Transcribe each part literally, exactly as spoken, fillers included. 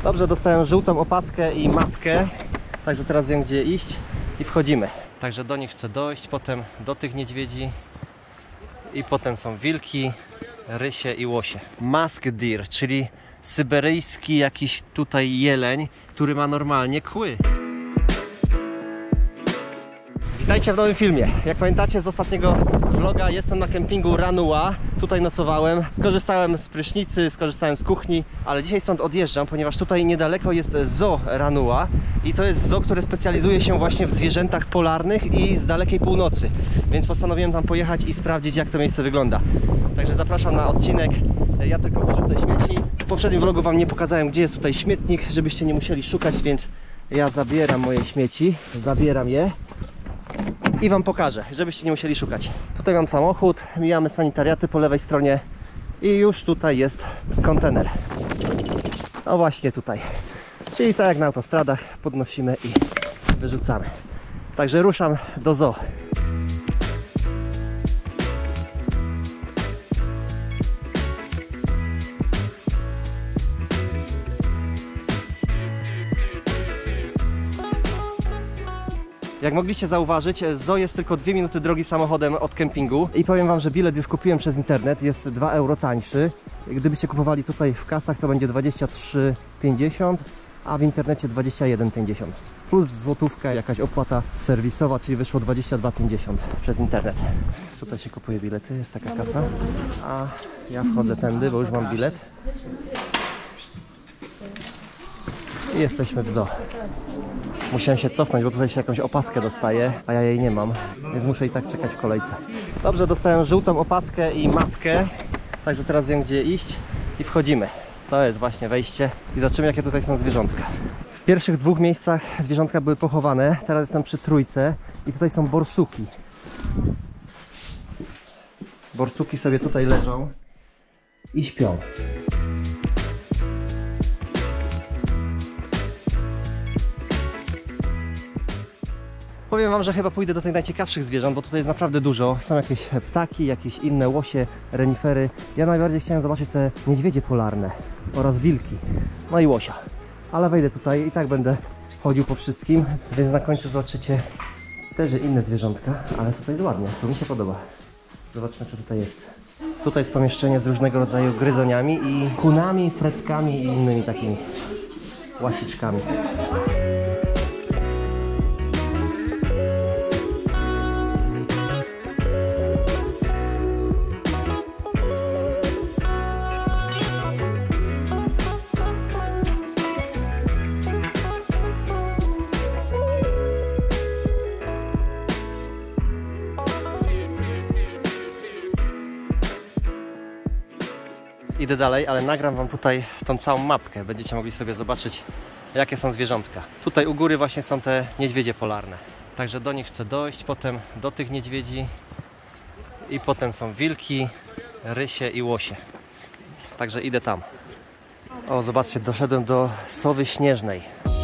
Dobrze, dostałem żółtą opaskę i mapkę, także teraz wiem, gdzie iść i wchodzimy. Także do nich chcę dojść, potem do tych niedźwiedzi i potem są wilki, rysie i łosie. Musk deer, czyli syberyjski jakiś tutaj jeleń, który ma normalnie kły. Witajcie w nowym filmie. Jak pamiętacie z ostatniego vloga, jestem na kempingu Ranua. Tutaj nocowałem, skorzystałem z prysznicy, skorzystałem z kuchni, ale dzisiaj stąd odjeżdżam, ponieważ tutaj niedaleko jest zoo Ranua i to jest zoo, które specjalizuje się właśnie w zwierzętach polarnych i z dalekiej północy, więc postanowiłem tam pojechać i sprawdzić, jak to miejsce wygląda. Także zapraszam na odcinek. Ja tylko wyrzucę śmieci. W poprzednim vlogu wam nie pokazałem, gdzie jest tutaj śmietnik, żebyście nie musieli szukać, więc ja zabieram moje śmieci, zabieram je i wam pokażę, żebyście nie musieli szukać. Tutaj mam samochód, mijamy sanitariaty po lewej stronie i już tutaj jest kontener. No właśnie tutaj. Czyli tak jak na autostradach, podnosimy i wyrzucamy. Także ruszam do zoo. Jak mogliście zauważyć, zoo jest tylko dwie minuty drogi samochodem od kempingu i powiem wam, że bilet już kupiłem przez internet, jest dwa euro tańszy. Gdybyście kupowali tutaj w kasach, to będzie dwadzieścia trzy pięćdziesiąt, a w internecie dwadzieścia jeden pięćdziesiąt. Plus złotówka, jakaś opłata serwisowa, czyli wyszło dwadzieścia dwa pięćdziesiąt przez internet. Tutaj się kupuje bilety, jest taka kasa, a ja wchodzę tędy, bo już mam bilet. I jesteśmy w zoo. Musiałem się cofnąć, bo tutaj się jakąś opaskę dostaje, a ja jej nie mam, więc muszę i tak czekać w kolejce. Dobrze, dostałem żółtą opaskę i mapkę, także teraz wiem, gdzie iść i wchodzimy. To jest właśnie wejście i zobaczymy, jakie tutaj są zwierzątka. W pierwszych dwóch miejscach zwierzątka były pochowane, teraz jestem przy trójce i tutaj są borsuki. Borsuki sobie tutaj leżą i śpią. Powiem wam, że chyba pójdę do tych najciekawszych zwierząt, bo tutaj jest naprawdę dużo. Są jakieś ptaki, jakieś inne łosie, renifery. Ja najbardziej chciałem zobaczyć te niedźwiedzie polarne oraz wilki, no i łosia. Ale wejdę tutaj i tak będę chodził po wszystkim, więc na końcu zobaczycie też inne zwierzątka, ale tutaj jest ładnie, to mi się podoba. Zobaczmy, co tutaj jest. Tutaj jest pomieszczenie z różnego rodzaju gryzoniami i kunami, fretkami i innymi takimi łasiczkami. Idę dalej, ale nagram wam tutaj tą całą mapkę. Będziecie mogli sobie zobaczyć, jakie są zwierzątka. Tutaj u góry właśnie są te niedźwiedzie polarne. Także do nich chcę dojść, potem do tych niedźwiedzi i potem są wilki, rysie i łosie. Także idę tam. O, zobaczcie, doszedłem do sowy śnieżnej.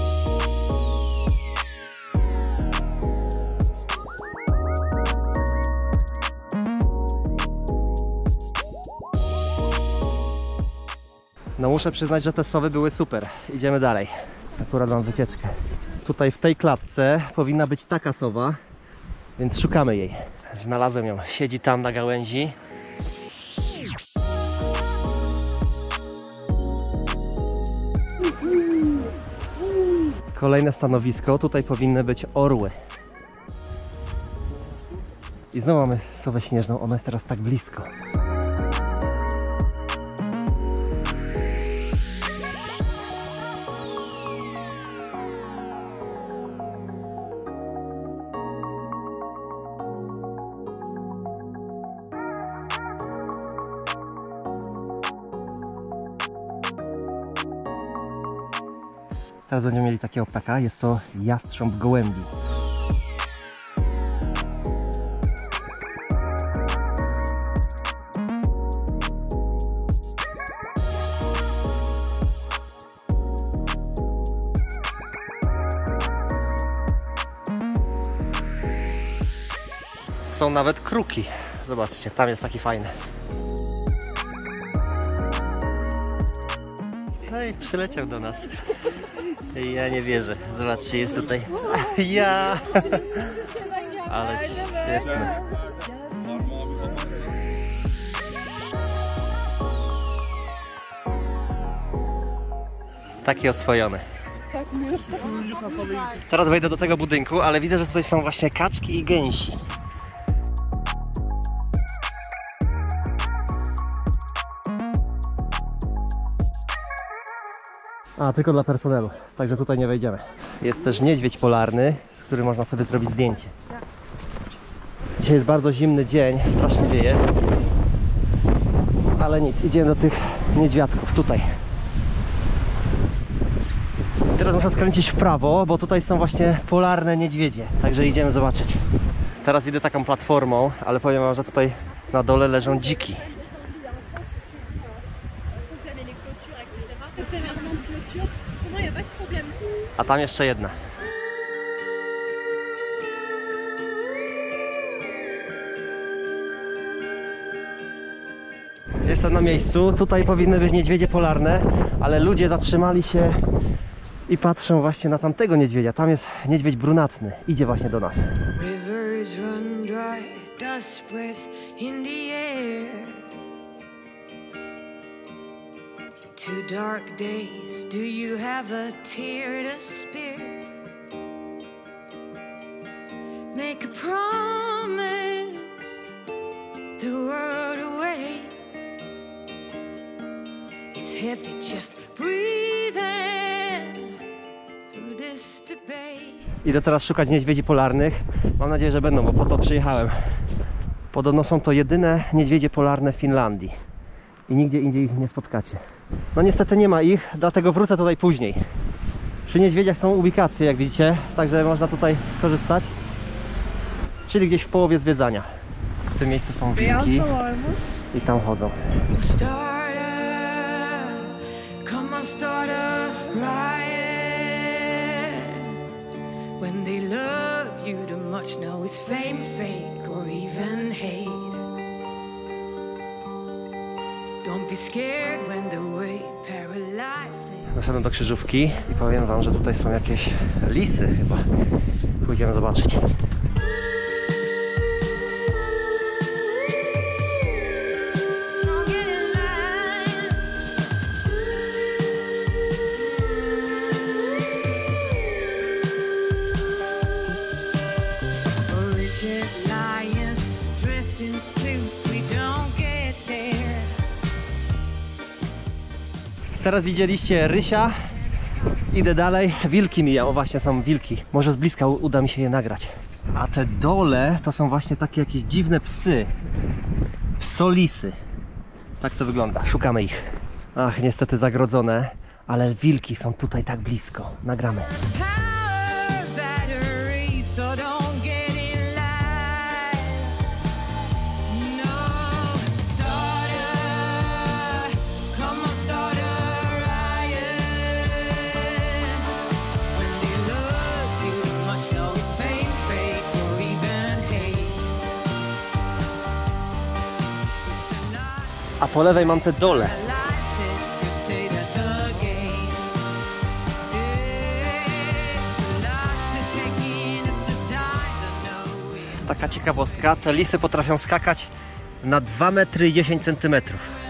No muszę przyznać, że te sowy były super. Idziemy dalej. Akurat mam wycieczkę. Tutaj w tej klatce powinna być taka sowa, więc szukamy jej. Znalazłem ją. Siedzi tam na gałęzi. Kolejne stanowisko. Tutaj powinny być orły. I znowu mamy sowę śnieżną. Ona jest teraz tak blisko. Teraz będziemy mieli takiego ptaka, jest to jastrząb gołębi. Są nawet kruki. Zobaczcie, tam jest taki fajny. Hej, Oj, przyleciał do nas. Ja nie wierzę. Zobaczcie, jest tutaj. Ja! Ale świetne. Takie oswojone. Teraz wejdę do tego budynku, ale widzę, że tutaj są właśnie kaczki i gęsi. A, tylko dla personelu, także tutaj nie wejdziemy. Jest też niedźwiedź polarny, z którym można sobie zrobić zdjęcie. Dzisiaj jest bardzo zimny dzień, strasznie wieje. Ale nic, idziemy do tych niedźwiadków, tutaj. Teraz muszę skręcić w prawo, bo tutaj są właśnie polarne niedźwiedzie. Także idziemy zobaczyć. Teraz idę taką platformą, ale powiem wam, że tutaj na dole leżą dziki. A tam jeszcze jedna. Jestem na miejscu. Tutaj powinny być niedźwiedzie polarne, ale ludzie zatrzymali się i patrzą właśnie na tamtego niedźwiedzia. Tam jest niedźwiedź brunatny. Idzie właśnie do nas. Rivers run dry, dust spreads in the air. Two dark days, do you have a tear to spare? Make a promise, the world awaits. It's heavy just breathing through this debate. Idę teraz szukać niedźwiedzi polarnych. Mam nadzieję, że będą, bo po to przyjechałem. Podobno są to jedyne niedźwiedzie polarne w Finlandii. I nigdzie indziej ich nie spotkacie. No niestety nie ma ich, dlatego wrócę tutaj później. Przy niedźwiedziach są ubikacje, jak widzicie, także można tutaj skorzystać. Czyli gdzieś w połowie zwiedzania. W tym miejscu są wilki i tam chodzą. Doszedłem do krzyżówki i powiem wam, że tutaj są jakieś lisy chyba. Pójdziemy zobaczyć. Teraz widzieliście rysia. Idę dalej. Wilki mijam. O, właśnie są wilki. Może z bliska uda mi się je nagrać. A te dole to są właśnie takie jakieś dziwne psy. Psolisy. Tak to wygląda. Szukamy ich. Ach, niestety zagrodzone. Ale wilki są tutaj tak blisko. Nagramy. A po lewej mam te dole. Taka ciekawostka, te lisy potrafią skakać na dwa metry i dziesięć centymetrów.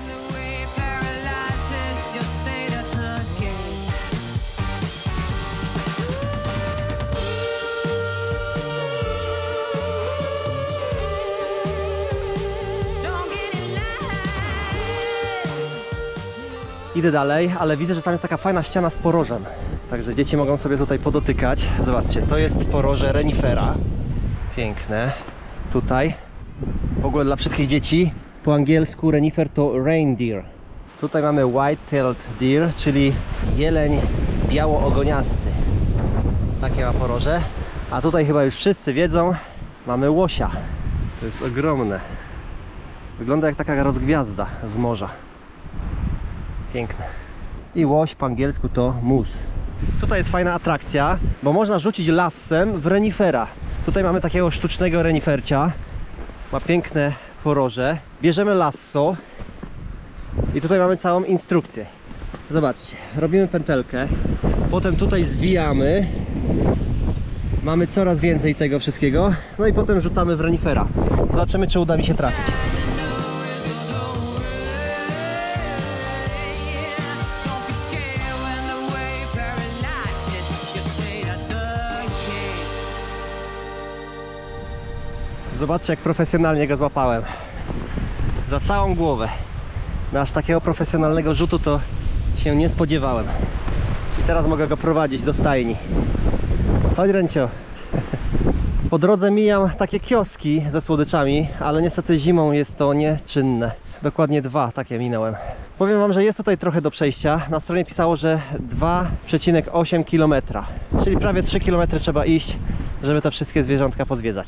Idę dalej, ale widzę, że tam jest taka fajna ściana z porożem. Także dzieci mogą sobie tutaj podotykać. Zobaczcie, to jest poroże renifera. Piękne. Tutaj. W ogóle dla wszystkich dzieci. Po angielsku renifer to reindeer. Tutaj mamy white-tailed deer, czyli jeleń biało-ogoniasty. Takie ma poroże. A tutaj chyba już wszyscy wiedzą, mamy łosia. To jest ogromne. Wygląda jak taka rozgwiazda z morza. Piękne. I łoś po angielsku to moose. Tutaj jest fajna atrakcja, bo można rzucić lassem w renifera. Tutaj mamy takiego sztucznego renifercia. Ma piękne poroże. Bierzemy lasso i tutaj mamy całą instrukcję. Zobaczcie, robimy pętelkę, potem tutaj zwijamy, mamy coraz więcej tego wszystkiego, no i potem rzucamy w renifera. Zobaczymy, czy uda mi się trafić. Zobaczcie, jak profesjonalnie go złapałem. Za całą głowę. No aż takiego profesjonalnego rzutu to się nie spodziewałem. I teraz mogę go prowadzić do stajni. Chodź, Ręcio. Po drodze mijam takie kioski ze słodyczami, ale niestety zimą jest to nieczynne. Dokładnie dwa takie minąłem. Powiem wam, że jest tutaj trochę do przejścia. Na stronie pisało, że dwa przecinek osiem kilometra. Czyli prawie trzy kilometry trzeba iść, żeby te wszystkie zwierzątka pozwiedzać.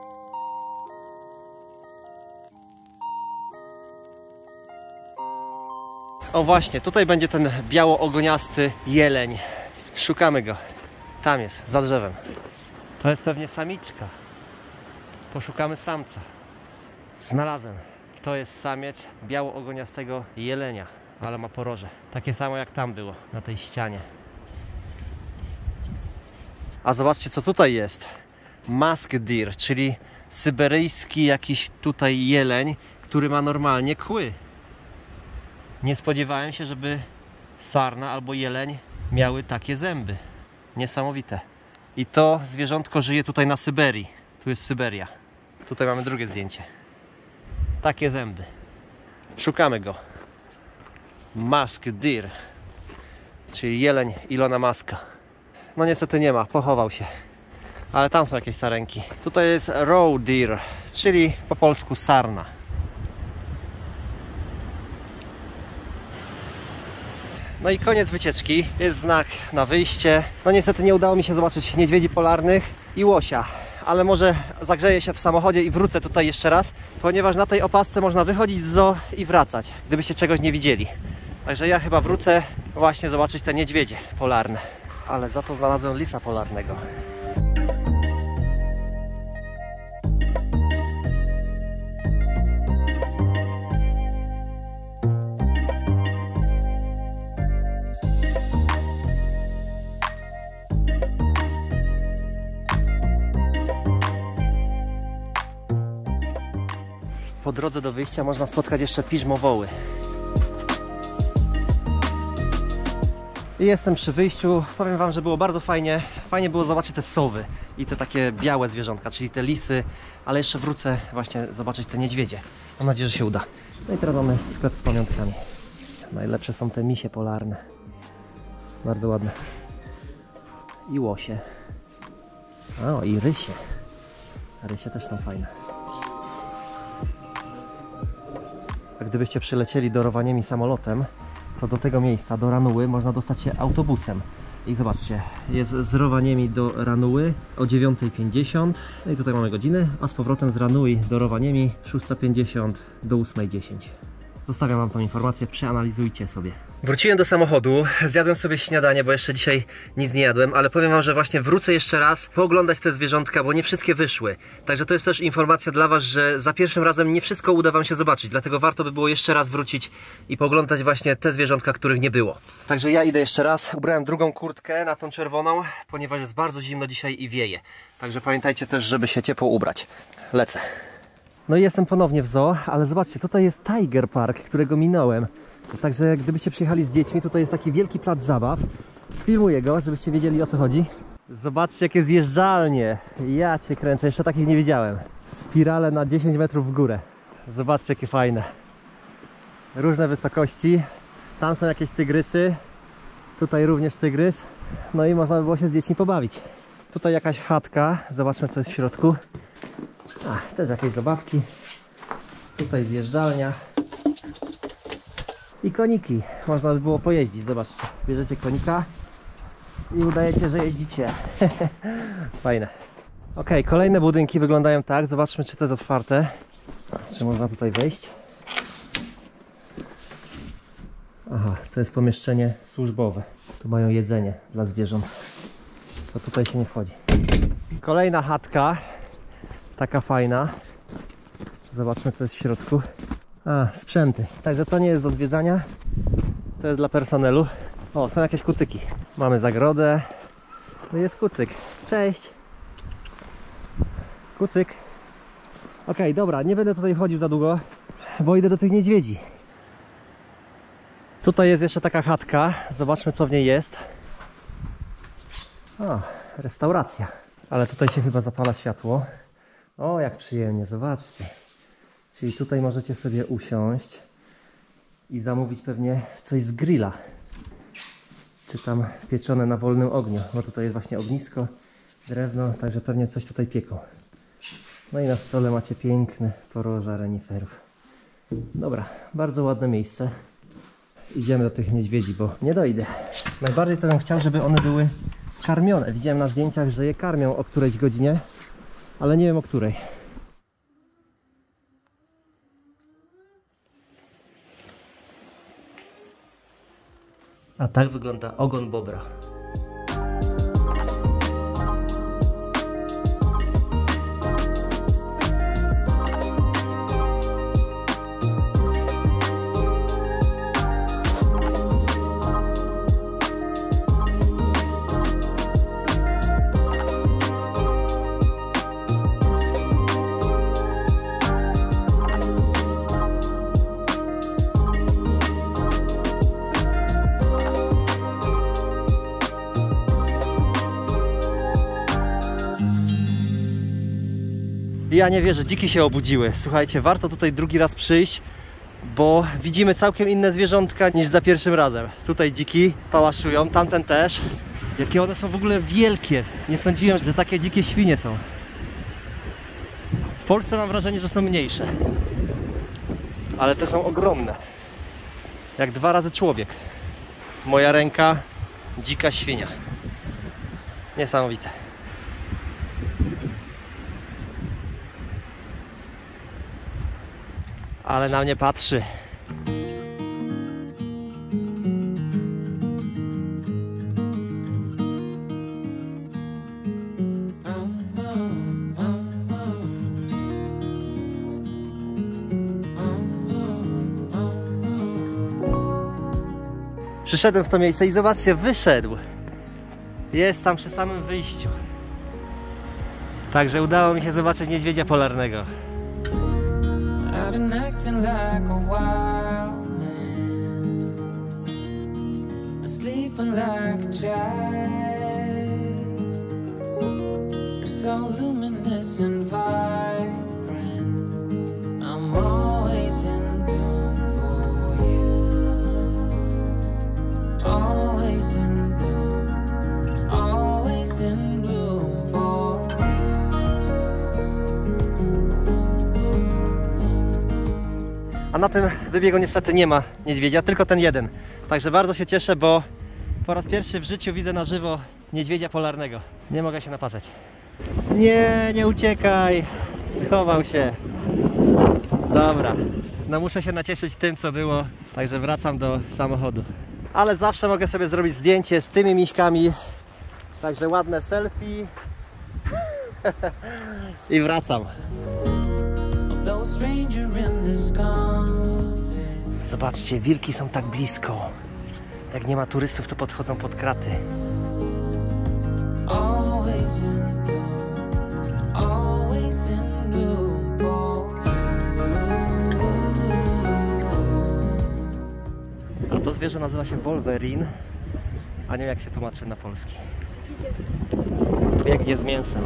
O właśnie, tutaj będzie ten biało-ogoniasty jeleń. Szukamy go. Tam jest, za drzewem. To jest pewnie samiczka. Poszukamy samca. Znalazłem. To jest samiec biało-ogoniastego jelenia, ale ma poroże. Takie samo jak tam było, na tej ścianie. A zobaczcie, co tutaj jest. Musk deer, czyli syberyjski jakiś tutaj jeleń, który ma normalnie kły. Nie spodziewałem się, żeby sarna albo jeleń miały takie zęby. Niesamowite. I to zwierzątko żyje tutaj na Syberii. Tu jest Syberia. Tutaj mamy drugie zdjęcie. Takie zęby. Szukamy go. Musk deer, czyli jeleń Ilona Muska. No niestety nie ma, pochował się. Ale tam są jakieś sarenki. Tutaj jest roe deer, czyli po polsku sarna. No i koniec wycieczki. Jest znak na wyjście. No niestety nie udało mi się zobaczyć niedźwiedzi polarnych i łosia. Ale może zagrzeję się w samochodzie i wrócę tutaj jeszcze raz, ponieważ na tej opasce można wychodzić z zoo i wracać, gdybyście czegoś nie widzieli. Także ja chyba wrócę właśnie zobaczyć te niedźwiedzie polarne. Ale za to znalazłem lisa polarnego. Po drodze do wyjścia można spotkać jeszcze piżmowoły. I jestem przy wyjściu. Powiem wam, że było bardzo fajnie. Fajnie było zobaczyć te sowy i te takie białe zwierzątka, czyli te lisy. Ale jeszcze wrócę właśnie zobaczyć te niedźwiedzie. Mam nadzieję, że się uda. No i teraz mamy sklep z pamiątkami. Najlepsze są te misie polarne. Bardzo ładne. I łosie. O, i rysie. Rysie też są fajne. A gdybyście przylecieli do Rovaniemi samolotem, to do tego miejsca, do Ranuły, można dostać się autobusem. I zobaczcie, jest z Rovaniemi do Ranuły o dziewiąta pięćdziesiąt. No i tutaj mamy godziny, a z powrotem z Ranui do Rovaniemi szósta pięćdziesiąt do ósma dziesięć. Zostawiam wam tą informację, przeanalizujcie sobie. Wróciłem do samochodu, zjadłem sobie śniadanie, bo jeszcze dzisiaj nic nie jadłem, ale powiem wam, że właśnie wrócę jeszcze raz pooglądać te zwierzątka, bo nie wszystkie wyszły. Także to jest też informacja dla was, że za pierwszym razem nie wszystko uda wam się zobaczyć, dlatego warto by było jeszcze raz wrócić i pooglądać właśnie te zwierzątka, których nie było. Także ja idę jeszcze raz, ubrałem drugą kurtkę na tą czerwoną, ponieważ jest bardzo zimno dzisiaj i wieje. Także pamiętajcie też, żeby się ciepło ubrać. Lecę. No i jestem ponownie w zoo, ale zobaczcie, tutaj jest Tiger Park, którego minąłem. Także gdybyście przyjechali z dziećmi, tutaj jest taki wielki plac zabaw. Sfilmuję go, żebyście wiedzieli, o co chodzi. Zobaczcie, jakie zjeżdżalnie. Ja cię kręcę, jeszcze takich nie widziałem. Spirale na dziesięć metrów w górę. Zobaczcie, jakie fajne. Różne wysokości. Tam są jakieś tygrysy. Tutaj również tygrys. No i można by było się z dziećmi pobawić. Tutaj jakaś chatka. Zobaczmy, co jest w środku. A, też jakieś zabawki. Tutaj zjeżdżalnia. I koniki. Można by było pojeździć. Zobaczcie. Bierzecie konika i udajecie, że jeździcie. Fajne. Ok, kolejne budynki wyglądają tak. Zobaczmy, czy to jest otwarte. Czy można tutaj wejść. Aha, to jest pomieszczenie służbowe. Tu mają jedzenie dla zwierząt. To tutaj się nie wchodzi. Kolejna chatka. Taka fajna. Zobaczmy, co jest w środku. A, sprzęty. Także to nie jest do zwiedzania. To jest dla personelu. O, są jakieś kucyki. Mamy zagrodę. No jest kucyk. Cześć. Kucyk. Okej, okay, dobra, nie będę tutaj chodził za długo, bo idę do tych niedźwiedzi. Tutaj jest jeszcze taka chatka. Zobaczmy, co w niej jest. O, restauracja. Ale tutaj się chyba zapala światło. O, jak przyjemnie, zobaczcie. Czyli tutaj możecie sobie usiąść i zamówić pewnie coś z grilla. Czy tam pieczone na wolnym ogniu. Bo tutaj jest właśnie ognisko, drewno, także pewnie coś tutaj pieką. No i na stole macie piękne poroża reniferów. Dobra, bardzo ładne miejsce. Idziemy do tych niedźwiedzi, bo nie dojdę. Najbardziej to bym chciał, żeby one były karmione. Widziałem na zdjęciach, że je karmią o którejś godzinie, ale nie wiem o której. A tak wygląda ogon bobra. Ja nie wierzę, dziki się obudziły. Słuchajcie, warto tutaj drugi raz przyjść, bo widzimy całkiem inne zwierzątka niż za pierwszym razem. Tutaj dziki pałaszują, tamten też. Jakie one są w ogóle wielkie. Nie sądziłem, że takie dzikie świnie są. W Polsce mam wrażenie, że są mniejsze. Ale te są ogromne. Jak dwa razy człowiek. Moja ręka, dzika świnia. Niesamowite. Ale na mnie patrzy. Przyszedłem w to miejsce i zobaczcie, wyszedł. Jest tam przy samym wyjściu. Także udało mi się zobaczyć niedźwiedzia polarnego. I've been acting like a wild man, sleeping like a child. You're so luminous and vibrant. I'm always in bloom for you. Always in bloom. Always in bloom for you. A na tym wybiegu niestety nie ma niedźwiedzia, tylko ten jeden. Także bardzo się cieszę, bo po raz pierwszy w życiu widzę na żywo niedźwiedzia polarnego. Nie mogę się napatrzeć. Nie, nie uciekaj! Schował się. Dobra, no muszę się nacieszyć tym, co było. Także wracam do samochodu. Ale zawsze mogę sobie zrobić zdjęcie z tymi miśkami. Także ładne selfie. I wracam. Zobaczcie, wilki są tak blisko. Jak nie ma turystów, to podchodzą pod kraty. A to zwierzę nazywa się Wolverine, a nie wiem, jak się tłumaczy na polski. Biegnie z mięsem.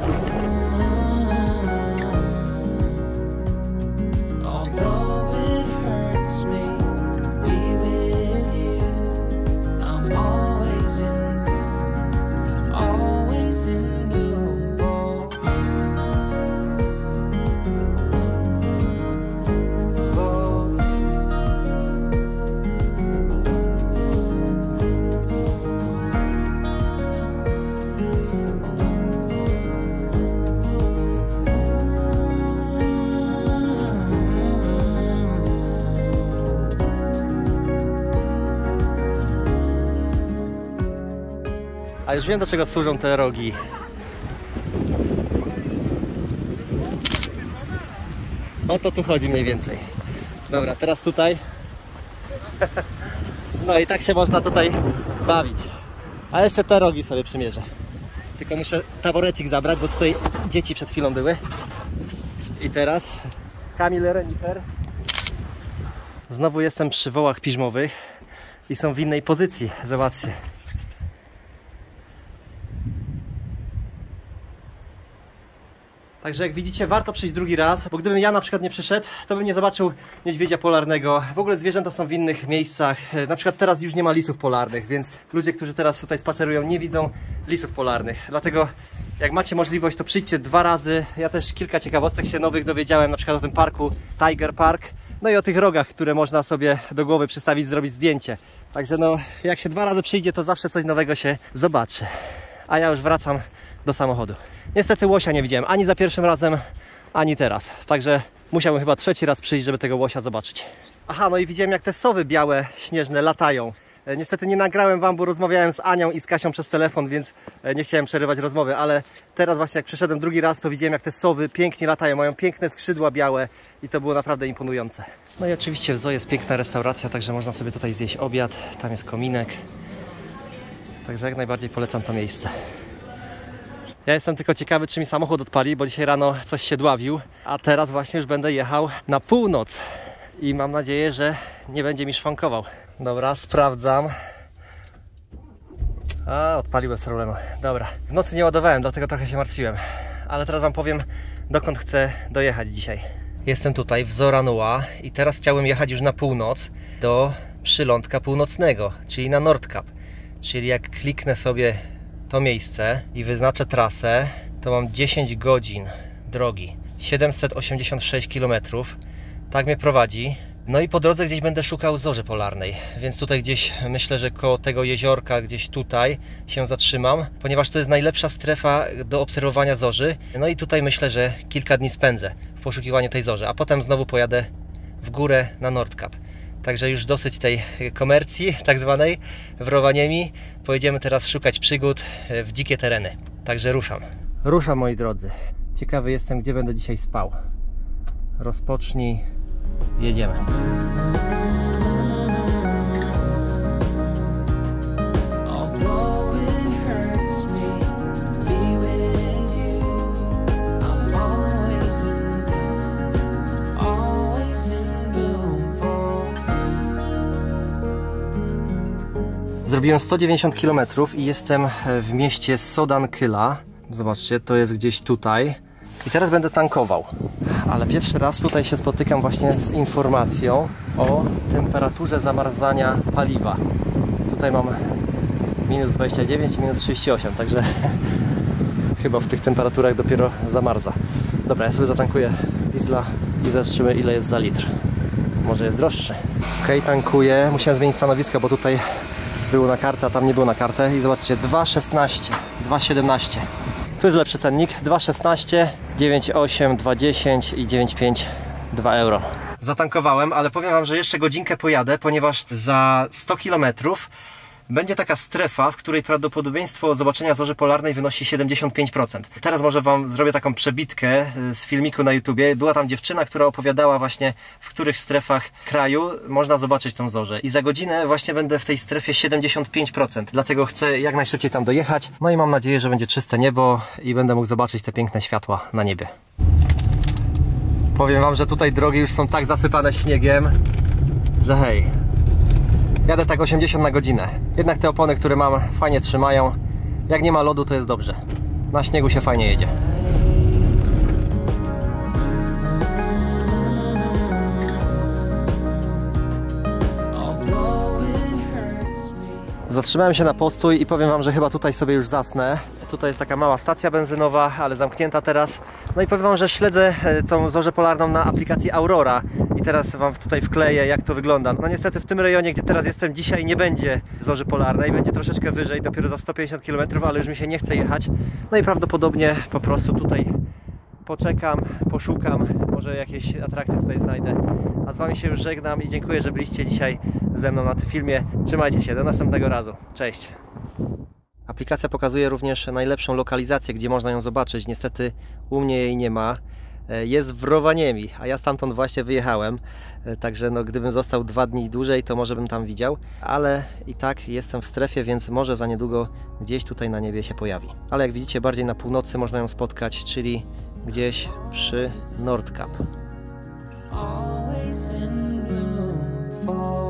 A już wiem, do czego służą te rogi. O to tu chodzi mniej więcej. Dobra, teraz tutaj. No i tak się można tutaj bawić. A jeszcze te rogi sobie przymierzę. Tylko muszę taborecik zabrać, bo tutaj dzieci przed chwilą były. I teraz Kamil Renifer. Znowu jestem przy wołach piżmowych i są w innej pozycji. Zobaczcie. Także jak widzicie, warto przyjść drugi raz, bo gdybym ja na przykład nie przyszedł, to bym nie zobaczył niedźwiedzia polarnego. W ogóle zwierzęta są w innych miejscach. Na przykład teraz już nie ma lisów polarnych, więc ludzie, którzy teraz tutaj spacerują, nie widzą lisów polarnych. Dlatego jak macie możliwość, to przyjdźcie dwa razy. Ja też kilka ciekawostek się nowych dowiedziałem, na przykład o tym parku Tiger Park. No i o tych rogach, które można sobie do głowy przystawić, zrobić zdjęcie. Także no, jak się dwa razy przyjdzie, to zawsze coś nowego się zobaczy. A ja już wracam do samochodu. Niestety łosia nie widziałem ani za pierwszym razem, ani teraz. Także musiałem chyba trzeci raz przyjść, żeby tego łosia zobaczyć. Aha, no i widziałem, jak te sowy białe, śnieżne latają. Niestety nie nagrałem wam, bo rozmawiałem z Anią i z Kasią przez telefon, więc nie chciałem przerywać rozmowy, ale teraz właśnie jak przyszedłem drugi raz, to widziałem, jak te sowy pięknie latają, mają piękne skrzydła białe i to było naprawdę imponujące. No i oczywiście w zoo jest piękna restauracja, także można sobie tutaj zjeść obiad, tam jest kominek. Także jak najbardziej polecam to miejsce. Ja jestem tylko ciekawy, czy mi samochód odpali, bo dzisiaj rano coś się dławił, a teraz właśnie już będę jechał na północ i mam nadzieję, że nie będzie mi szwankował. Dobra, sprawdzam. A, odpalił bez problemu. Dobra, w nocy nie ładowałem, dlatego trochę się martwiłem, ale teraz wam powiem, dokąd chcę dojechać dzisiaj. Jestem tutaj w Zoo Ranua i teraz chciałem jechać już na północ do przylądka północnego, czyli na Nordkap. Czyli jak kliknę sobie to miejsce i wyznaczę trasę, to mam dziesięć godzin drogi, siedemset osiemdziesiąt sześć kilometrów. Tak mnie prowadzi. No i po drodze gdzieś będę szukał zorzy polarnej, więc tutaj gdzieś myślę, że koło tego jeziorka, gdzieś tutaj się zatrzymam, ponieważ to jest najlepsza strefa do obserwowania zorzy. No i tutaj myślę, że kilka dni spędzę w poszukiwaniu tej zorzy, a potem znowu pojadę w górę na Nordkap. Także już dosyć tej komercji tak zwanej w Rovaniemi. Pojedziemy teraz szukać przygód w dzikie tereny. Także ruszam. Ruszam, moi drodzy. Ciekawy jestem, gdzie będę dzisiaj spał. Rozpocznij. Jedziemy. Zrobiłem sto dziewięćdziesiąt kilometrów i jestem w mieście Sodankylä. Zobaczcie, to jest gdzieś tutaj. I teraz będę tankował. Ale pierwszy raz tutaj się spotykam właśnie z informacją o temperaturze zamarzania paliwa. Tutaj mam minus dwadzieścia dziewięć i minus trzydzieści osiem, także chyba w tych temperaturach dopiero zamarza. Dobra, ja sobie zatankuję diesla i zobaczymy, ile jest za litr. Może jest droższy. Ok, tankuję. Musiałem zmienić stanowisko, bo tutaj było na kartę, a tam nie było na kartę. I zobaczcie, dwa szesnaście, dwa siedemnaście. Tu jest lepszy cennik, dwa szesnaście, dziewięć osiem, dwa dziesięć i dziewięć pięć, dwa euro. Zatankowałem, ale powiem wam, że jeszcze godzinkę pojadę, ponieważ za sto kilometrów będzie taka strefa, w której prawdopodobieństwo zobaczenia zorzy polarnej wynosi siedemdziesiąt pięć procent. Teraz może wam zrobię taką przebitkę z filmiku na YouTubie. Była tam dziewczyna, która opowiadała właśnie, w których strefach kraju można zobaczyć tą zorzę. I za godzinę właśnie będę w tej strefie siedemdziesiąt pięć procent. Dlatego chcę jak najszybciej tam dojechać. No i mam nadzieję, że będzie czyste niebo i będę mógł zobaczyć te piękne światła na niebie. Powiem wam, że tutaj drogi już są tak zasypane śniegiem, że hej. Jadę tak osiemdziesiąt na godzinę. Jednak te opony, które mam, fajnie trzymają. Jak nie ma lodu, to jest dobrze. Na śniegu się fajnie jedzie. Zatrzymałem się na postój i powiem wam, że chyba tutaj sobie już zasnę. Tutaj jest taka mała stacja benzynowa, ale zamknięta teraz. No i powiem wam, że śledzę tą zorzę polarną na aplikacji Aurora. I teraz wam tutaj wkleję, jak to wygląda. No niestety w tym rejonie, gdzie teraz jestem dzisiaj, nie będzie zorzy polarnej. Będzie troszeczkę wyżej, dopiero za sto pięćdziesiąt kilometrów, ale już mi się nie chce jechać. No i prawdopodobnie po prostu tutaj poczekam, poszukam, może jakieś atrakcje tutaj znajdę. A z wami się już żegnam i dziękuję, że byliście dzisiaj ze mną na tym filmie. Trzymajcie się, do następnego razu. Cześć! Aplikacja pokazuje również najlepszą lokalizację, gdzie można ją zobaczyć. Niestety u mnie jej nie ma. e, jest w Rovaniemi, a ja stamtąd właśnie wyjechałem. E, Także no, gdybym został dwa dni dłużej, to może bym tam widział, ale i tak jestem w strefie, więc może za niedługo gdzieś tutaj na niebie się pojawi. Ale jak widzicie, bardziej na północy można ją spotkać, czyli gdzieś przy Nordkap. always in bloom for